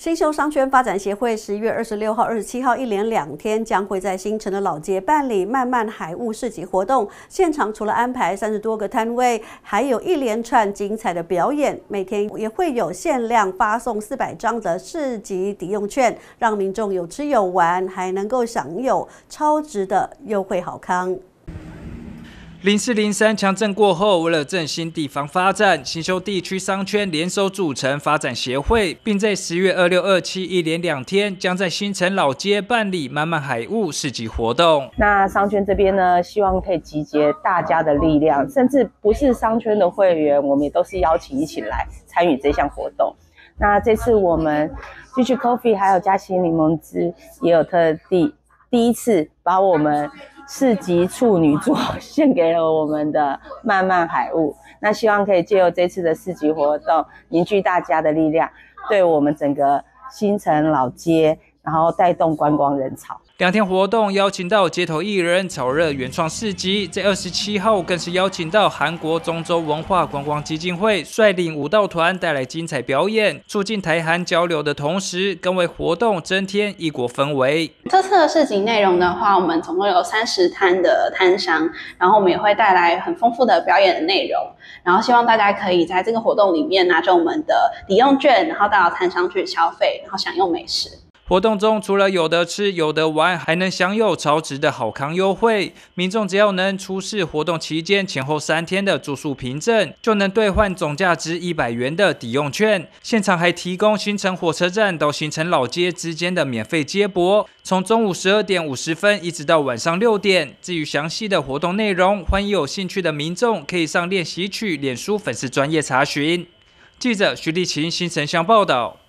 新秀商圈发展协会11月26号、27号一连2天，将会在新城的老街办理漫漫海雾市集活动。现场除了安排30多个摊位，还有一连串精彩的表演。每天也会有限量发送400张的市集抵用券，让民众有吃有玩，还能够享有超值的优惠好康。 0403强震过后，为了振兴地方发展，新秀地区商圈联手组成发展协会，并在10月26、27一连2天，将在新城老街办理漫漫海雾市集活动。 那商圈这边呢，希望可以集结大家的力量，甚至不是商圈的会员，我们也都是邀请一起来参与这项活动。那这次我们GG Coffee 还有嘉兴柠檬汁也有特地第一次把我们市集处女座献给了我们的漫漫海雾，那希望可以借由这次的市集活动，凝聚大家的力量，对我们整个新城老街，然后带动观光人潮。 2天活动邀请到街头艺人、炒热原创市集，在27号更是邀请到韩国中州文化观光基金会率领舞蹈团带来精彩表演，促进台韩交流的同时，更为活动增添异国氛围。 这次的市集内容的话，我们总共有30摊的摊商，然后我们也会带来很丰富的表演的内容，然后希望大家可以在这个活动里面拿着我们的抵用券，然后到摊商去消费，然后享用美食。 活动中除了有得吃有得玩，还能享有超值的好康优惠。民众只要能出示活动期间前后3天的住宿凭证，就能兑换总价值100元的抵用券。现场还提供新城火车站到新城老街之间的免费接驳，从中午12点50分一直到晚上6点。至于详细的活动内容，欢迎有兴趣的民众可以上练习曲脸书粉丝专页查询。记者徐立琴新城乡报道。